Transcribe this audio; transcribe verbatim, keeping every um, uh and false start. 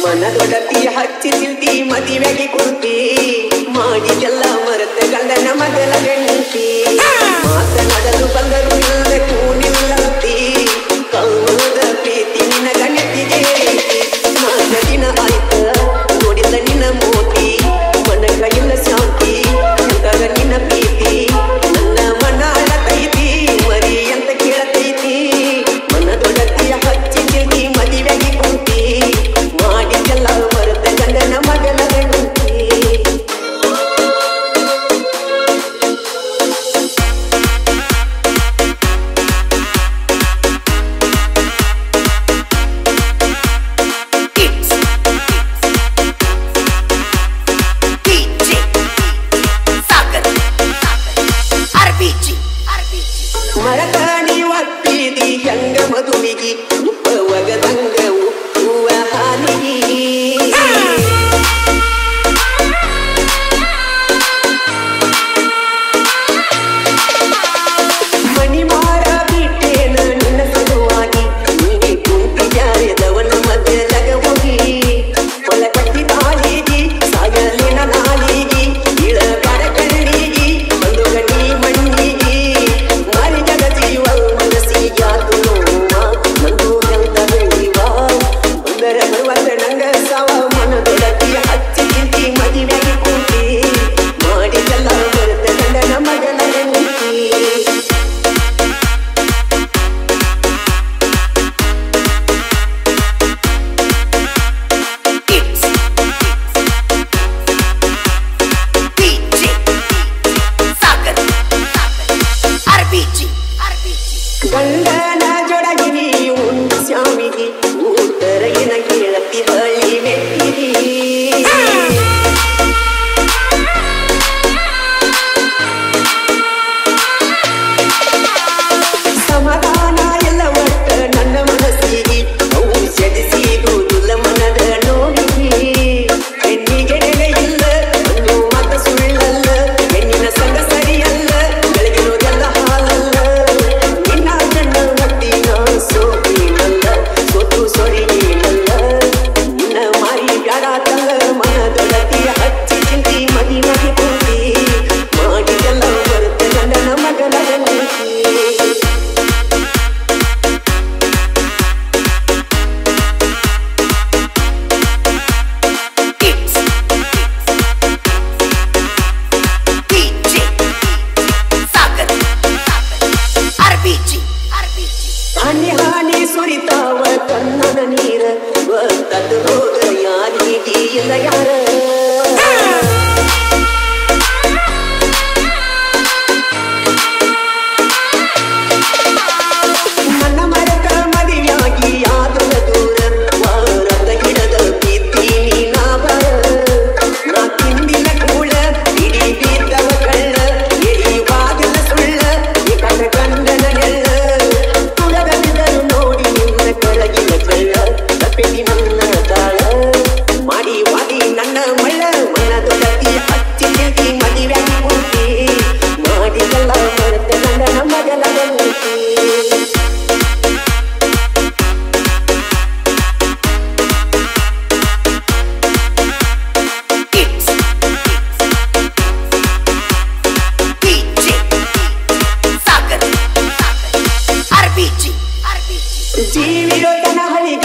ಮನದೊಡತಿ ಹಚ್ಚಿ ತಿಳ್ತಿ ಮದುವೆಗೆ ಕುಂತಿ ಮಾಡಿದೆಲ್ಲ ಮರೆತ ಗಂಡನ ಮಗಲ ಗಂಟಿ ಮಾತನಾಡಲು ಬಂದರು ಇಲ್ಲ ಕೂನಿಲ್ಲಂತಿ ಕೌದ ಪ್ರೀತಿ ನಿನ್ನ ಗಣತಿಗೆ ನಾಲ್ಕು ದಿನ ಆಯ್ತ ನೋಡಿಲ್ಲ ನಿನ್ನ ಮೋತಿ ಮನಗ ಇಲ್ಲ ಶಾಂತಿ ಎಂತಾಗ ನಿನ್ನ ಪ್ರೀತಿ ನನ್ನ ಮನ ಅಳತೈತಿ ಮರಿ ಅಂತ ಕೇಳತೈತಿ ಮನದೊಡತಿ ಹಚ್ಚಿ ತಿಳ್ತಿ ಮದುವೆಗೆ ಕುಂತಿ ಮಾಡಿದೆಲ್ಲ ಮರೆತ ಗಂಡನ ಮಗಲ ಗಂಟಿ ಮರಕಾಣಿ ಒಪ್ಪಿದಿ ಹೆಂಗ ಮದುವಿಗಿ ಒಗದಂಗ ಉಪ್ಪುವ ಹಾನಿಗಿ ಮಣಿ ಮಾರ ಬಿಟ್ಟೇನ ನಿನ್ನ ಸಲುವಾಗಿ ನೀನೆ ಕುಂತಿ ಜಾಯದವನ ಮಧ್ಯದಾಗ ಹೋಗಿ ಒಳ ಕಟ್ಟಿ ತಾಳಿಗಿ ಸಾಯಲಿನ ನಾಲಿಗಿ ಇಳಗಾಡ ಕಣ್ಣಿಗಿ ಒಂದು ಗಡಿ ಮಣ್ಣಿಗಿ ಮಾರಿ ಜಗ ಜೀವ ಮನಸ್ಸಿಗ್ಯಾತು ನೋವ ನಂದು ಎಂತ ಬೆಳಿವ ಒಂದರ ಬರುವಂತ ನಂಗ ಸಾವ ಮನದೊಡತಿ ಹಚ್ಚಿ ತಿಂತಿ ಮದುವೆಗೆ ಕುಂತಿ ಮಾಡಿದೆಲ್ಲ ಮರೆತ ಗಂಡನ ಮಗನ ಹೆಂಡತಿ ಗಂಡನ ಜೊಡಗಿನಿ ಉಂಡು ಸ್ವಾಮಿಗಿ ಊತರಗಿನ ಕೇಳತಿ ಹಳ್ಳಿ ಮೆಟ್ಟಿಗಿ ಸಮಾಧಾನ ಎಲ್ಲ ಒಟ್ಟ ನನ್ನ ಮನಸ್ಸಿಗೆ ಔಷಧಿಸಿದು ದುಲ್ಲ ಮನದ ನೋವಿಗೆ ಹೆಣ್ಣಿಗೆ ನೆಲೆ ಇಲ್ಲ ಒಂದು ಮಾತ ಸುಳ್ಳಲ್ಲ ಹೆಣ್ಣಿನ ಸಂಗ ಸರಿಯಲ್ಲ ಬೆಳಗಿರೋದೆಲ್ಲ ಹಾಲಲ್ಲ ನಿನ್ನ ಕಣ್ಣ ಮಟ್ಟಿನ ಸೋಕಿನಲ್ಲ ಸೋತು ಸೊರಿಗಿನಲ್ಲ ನಿನ್ನ ಮಾರಿ ಬ್ಯಾಡಾತಲ್ಲ ಮನದೊಡತಿ ಹಚ್ಚಿ ಚಿಂತಿ ಮದುವೆಗೆ ಕುಂತಿ ಮಾಡಿದೆಲ್ಲ ಮರೆತ ಗಂಡನ ಮಗನ ಹೆಂಡತಿ ಹಾನಿ ಹಾನಿ ಸುರಿತಾವ ಕಣ್ಣನ ನೀರ ಗೊತ್ತದು ಹೋಗ ಯಾರಿಗೆ ಇಲ್ಲ ಯಾರ ನನ್ನ ಮರಕ ಮದುವೆಯಾಗಿ ಆದನ ದೂರ ವಾರದ ಗಿಡದ ಪ್ರೀತಿ ನೀನಾವರ ನಾ ತಿಂದಿನ ಕೂಳ ಇಡೀ ಬೀದ್ದವ ಕಳ್ಳ ಎಳಿವಾಗಲ ಸುಳ್ಳ ಈ ಕಣ್ಣ ಗಂಡನ ನೆಳ್ಳ ತುಳಗದಿದರು ನೋಡಿ ನಿನ್ನ ಕೆಳಗಿನ ಕಳ್ಳ ತಪ್ಪಿದಿ ನನ್ನ ತಾಳ ಮಾಡಿ ವಾದಿ ನನ್ನ ಮಳ್ಳ ಮನದೊಡತಿ ಹಚ್ಚಿ ತಿಳ್ತಿ ಮದುವೆಯಾಗಿ ಕುಂತಿ ಮಾಡಿದೆಲ್ಲ ಮರೆತ ಗಂಡನ ಮಗಲ ಗಂಡತಿ ಜೀವಿರೋ ತನ ಹಳಿ